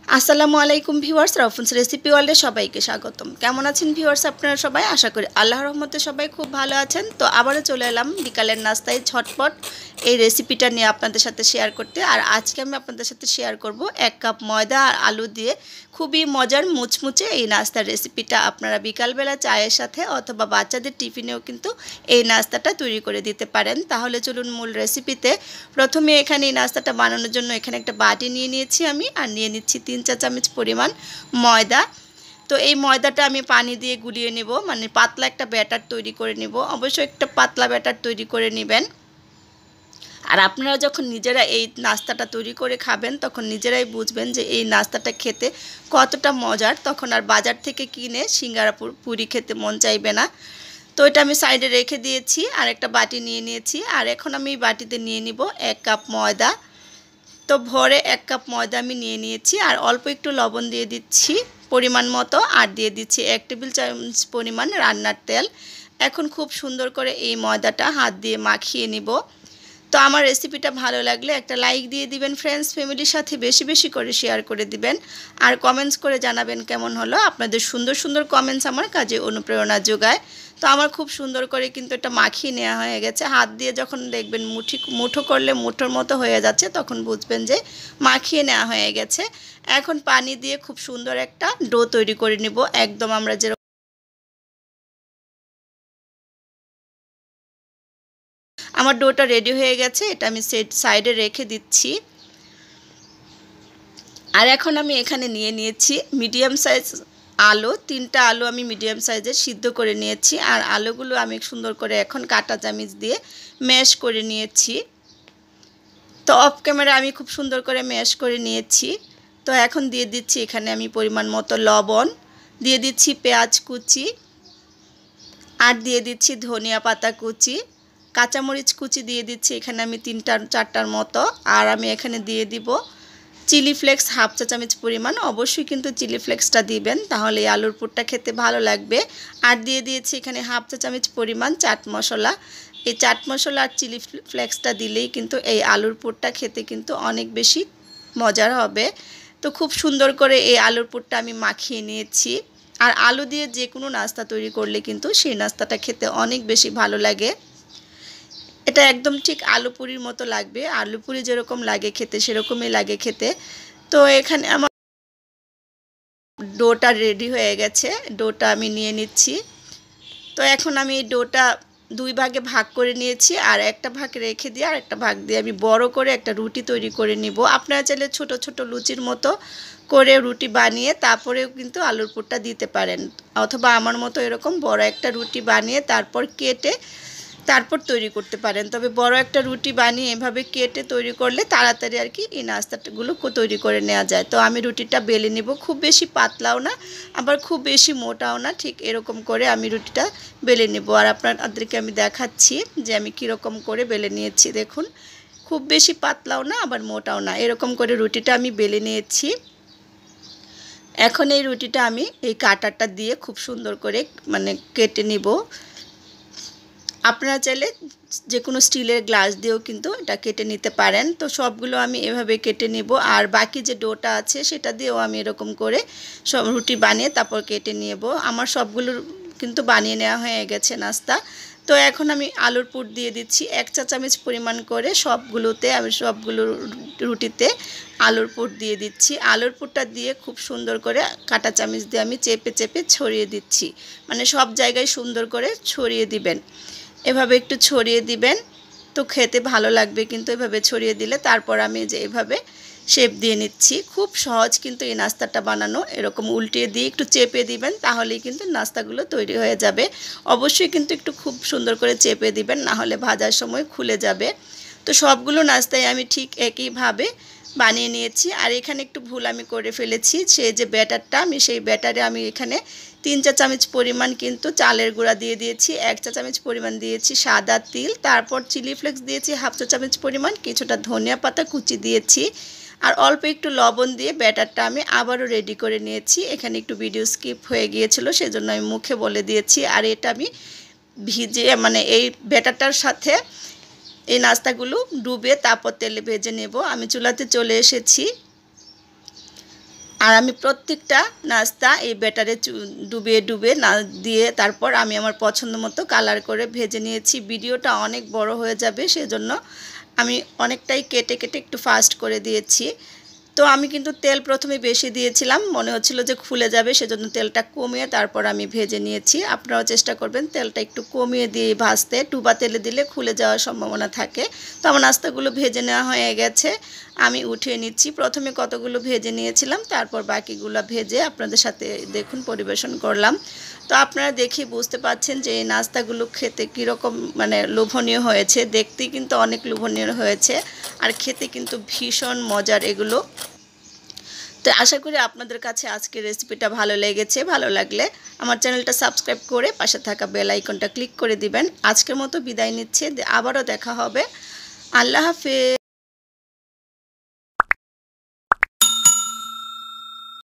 আসসালামু আলাইকুম viewers, রাউফুন recipe ওয়ার্ল্ডে সবাইকে স্বাগতম। কেমন আছেন ভিউয়ার্স আপনারা সবাই? আশা করি আল্লাহর রহমতে সবাই খুব ভালো আছেন। তো আবারও চলে এলাম বিকালের নাস্তায় ঝটপট এই রেসিপিটা নিয়ে আপনাদের সাথে শেয়ার করতে। আর আজকে আমি আপনাদের সাথে শেয়ার করব 1 কাপ ময়দা আর আলু দিয়ে খুবই মজার মুচমুচে এই নাস্তার রেসিপিটা। আপনারা বিকালবেলা চায়ের সাথে অথবা বাচ্চাদের টিফিনেও কিন্তু এই নাস্তাটা তৈরি করে দিতে পারেন। তাহলে চলুন মূল রেসিপিতে। প্রথমে এখানে এই নাস্তাটা বানানোর জন্য এখানে একটা বাটি নিয়ে নিয়েছি আমি, আর নিয়ে নিচ্ছি 3 চা চামচ পরিমাণ ময়দা। তো এই ময়দাটা আমি পানি দিয়ে গুলিয়ে নেব, মানে পাতলা একটা ব্যাটার তৈরি করে নেব। অবশ্যই একটা পাতলা ব্যাটার তৈরি করে নেবেন। আর আপনারা যখন নিজেরা এই নাস্তাটা তৈরি করে খাবেন তখন নিজেরাই বুঝবেন যে এই নাস্তাটা খেতে কতটা মজার। তখন আর বাজার থেকে কিনে সিঙ্গারা পুরি খেতে মন চাইবে না। তো এটা আমি সাইডে রেখে দিয়েছি, আর একটা বাটি নিয়ে নিয়েছি। আর এখন আমি এই বাটিতে নিয়ে নিব 1 কাপ ময়দা। তো ভরে 1 কাপ ময়দা আমি নিয়ে নিয়েছি, আর অল্প একটু লবণ দিয়ে দিচ্ছি পরিমাণ মতো, আর দিয়ে দিচ্ছি 1 টেবিল চামচ পরিমাণ রান্নার তেল। এখন খুব সুন্দর করে এই ময়দাটা হাত দিয়ে মাখিয়ে নিব। তো আমার রেসিপিটা ভালো লাগলে একটা লাইক দিয়ে দিবেন, ফ্রেন্ডস ফ্যামিলির সাথে বেশি বেশি করে শেয়ার করে দিবেন, আর কমেন্টস করে জানাবেন কেমন হলো। আপনাদের সুন্দর সুন্দর কমেন্টস আমার কাজে অনুপ্রেরণা যোগায়। তো আমার খুব সুন্দর করে কিন্তু এটা মাখিয়ে নেওয়া হয়ে গেছে। হাত দিয়ে যখন দেখবেন মুঠো করলে মুঠোর মতো হয়ে যাচ্ছে, তখন বুঝবেন যে মাখিয়ে নেওয়া হয়ে গেছে। এখন পানি দিয়ে খুব সুন্দর একটা ডো তৈরি করে নিব, একদম আমরা যে আমার ডোটা রেডি হয়ে গেছে। এটা আমি সাইডে রেখে দিচ্ছি। আর এখন আমি এখানে নিয়ে নিয়েছি মিডিয়াম সাইজ আলু। 3টা আলু আমি মিডিয়াম সাইজের সিদ্ধ করে নিয়েছি, আর আলুগুলো আমি সুন্দর করে এখন কাঁটা চামচ দিয়ে ম্যাশ করে নিয়েছি। তো অফ ক্যামেরা আমি খুব সুন্দর করে ম্যাশ করে নিয়েছি। তো এখন দিয়ে দিচ্ছি এখানে আমি পরিমাণ মতো লবণ, দিয়ে দিচ্ছি পেঁয়াজ কুচি, আর দিয়ে দিচ্ছি ধনিয়া পাতা কুচি, কাঁচামরিচ কুচি দিয়ে দিচ্ছি এখানে আমি 3-4টার মতো। আর আমি এখানে দিয়ে দিব চিলি ফ্লেক্স 1/2 চা চামচ পরিমাণ। অবশ্যই কিন্তু চিলি ফ্লেক্সটা দিবেন, তাহলে এই আলুর পুরটা খেতে ভালো লাগবে। আর দিয়ে দিয়েছি এখানে 1/2 চা চামচ পরিমাণ চাট মশলা। এই চাট মশলা আর চিলি ফ্লেক্সটা দিলেই কিন্তু এই আলুর পুরটা খেতে কিন্তু অনেক বেশি মজার হবে। তো খুব সুন্দর করে এই আলুর পুরটা আমি মাখিয়ে নিয়েছি। আর আলু দিয়ে যে কোনো নাস্তা তৈরি করলে কিন্তু সেই নাস্তাটা খেতে অনেক বেশি ভালো লাগে। এটা একদম ঠিক আলু পুরির মতো লাগবে, আলু পুরি যেরকম লাগে খেতে সেরকমই লাগে খেতে। তো এখানে আমার ডোটা রেডি হয়ে গেছে, ডোটা আমি নিয়ে নিচ্ছি। তো এখন আমি এই ডোটা 2 ভাগে ভাগ করে নিয়েছি, আর একটা ভাগ রেখে দিয়ে আর একটা ভাগ দিয়ে আমি বড় করে একটা রুটি তৈরি করে নিব। আপনারা চাইলে ছোট ছোট লুচির মতো করে রুটি বানিয়ে তারপরেও কিন্তু আলুর পুরটা দিতে পারেন, অথবা আমার মতো এরকম বড় একটা রুটি বানিয়ে তারপর কেটে তারপর তৈরি করতে পারেন। তবে বড় একটা রুটি বানিয়ে এভাবে কেটে তৈরি করলে তাড়াতাড়ি আর কি এই নাস্তাগুলো তৈরি করে নেওয়া যায়। তো আমি রুটিটা বেলে নেব, খুব বেশি পাতলাও না আবার খুব বেশি মোটাও না, ঠিক এরকম করে আমি রুটিটা বেলে নেব। আর আপনাদেরকে আমি দেখাচ্ছি যে আমি কীরকম করে বেলে নিয়েছি। দেখুন, খুব বেশি পাতলাও না আবার মোটাও না, এরকম করে রুটিটা আমি বেলে নিয়েছি। এখন এই রুটিটা আমি এই কাঁটাটা দিয়ে খুব সুন্দর করে মানে কেটে নিব। আপনারা চাইলে যে কোনো স্টিলের গ্লাস দিয়েও কিন্তু এটা কেটে নিতে পারেন। তো সবগুলো আমি এভাবে কেটে নিব, আর বাকি যে ডোটা আছে সেটা দিয়েও আমি এরকম করে সব রুটি বানিয়ে তারপর কেটে নেব। আমার সবগুলো কিন্তু বানিয়ে নেওয়া হয়ে গেছে নাস্তা। তো এখন আমি আলুর পুর দিয়ে দিচ্ছি 1 চা চামচ পরিমাণ করে। সবগুলোতে আমি সবগুলো রুটিতে আলুর পুর দিয়ে দিচ্ছি। আলুর পুরটা দিয়ে খুব সুন্দর করে কাঁটা চামচ দিয়ে আমি চেপে চেপে ছড়িয়ে দিচ্ছি, মানে সব জায়গায় সুন্দর করে ছড়িয়ে দিবেন। এভাবে একটু ছড়িয়ে দিবেন, তো খেতে ভালো লাগবে কিন্তু এভাবে ছড়িয়ে দিলে। তারপর আমি যে এভাবে শেপ দিয়ে নিচ্ছি। খুব সহজ কিন্তু এই নাস্তাটা বানানো। এরকম উল্টিয়ে দিয়ে একটু চেপে দিবেন, তাহলেই কিন্তু নাস্তাগুলো তৈরি হয়ে যাবে। অবশ্যই কিন্তু একটু খুব সুন্দর করে চেপে দিবেন, না হলে ভাজার সময় খুলে যাবে। তো সবগুলো নাস্তায় আমি ঠিক একইভাবে বানিয়ে নিয়েছি। আর এখানে একটু ভুল আমি করে ফেলেছি, সেই যে ব্যাটারটা আমি সেই ব্যাটারে আমি এখানে 3 চা চামচ পরিমাণ কিন্তু চালের গুঁড়া দিয়ে দিয়েছি, 1 চা চামচ পরিমাণ দিয়েছি সাদা তিল, তারপর চিলি ফ্লেক্স দিয়েছি 1/2 চা চামচ পরিমাণ, কিছুটা ধনিয়া পাতা কুচি দিয়েছি, আর অল্প একটু লবণ দিয়ে ব্যাটারটা আমি আবারও রেডি করে নিয়েছি। এখানে একটু ভিডিও স্কিপ হয়ে গিয়েছিল, সেজন্য আমি মুখে বলে দিয়েছি। আর এটা আমি ভিজিয়ে মানে এই ব্যাটারটার সাথে এই নাস্তাগুলো ডুবে তারপর তেলে ভেজে নেব। আমি চুলাতে চলে এসেছি। আর আমি প্রত্যেকটা নাস্তা এই ব্যাটারে ডুবিয়ে ডুবিয়ে না দিয়ে তারপর আমি আমার পছন্দ মতো কালার করে ভেজে নিয়েছি। ভিডিওটা অনেক বড় হয়ে যাবে, সেজন্য আমি অনেকটাই কেটে কেটে একটু ফাস্ট করে দিয়েছি। তো আমি কিন্তু তেল প্রথমে বেশি দিয়েছিলাম, মনে হচ্ছিল যে খুলে যাবে, সেজন্য তেলটা কমিয়ে তারপর আমি ভেজে নিয়েছি। আপনারাও চেষ্টা করবেন তেলটা একটু কমিয়ে দিয়ে ভাজতে, ডুবা তেলে দিলে খুলে যাওয়ার সম্ভাবনা থাকে। তো আমার নাস্তাগুলো ভেজে নেওয়া হয়ে গেছে, আমি উঠিয়ে নিচ্ছি। প্রথমে কতগুলো ভেজে নিয়েছিলাম, তারপর বাকিগুলো ভেজে আপনাদের সাথে দেখুন পরিবেশন করলাম। তো আপনারা দেখে বুঝতে পাচ্ছেন যে এই নাস্তাগুলো খেতে কীরকম মানে লোভনীয় হয়েছে। দেখতেই কিন্তু অনেক লোভনীয় হয়েছে, আর খেতে কিন্তু ভীষণ মজার এগুলো। তো আশা করি আপনাদের কাছে আজকের রেসিপিটা ভালো লেগেছে। ভালো লাগলে আমার চ্যানেলটা সাবস্ক্রাইব করে পাশে থাকা বেল আইকনটা ক্লিক করে দিবেন। আজকের মতো বিদায় নিচ্ছে, আবারও দেখা হবে। আল্লাহ হাফেজ।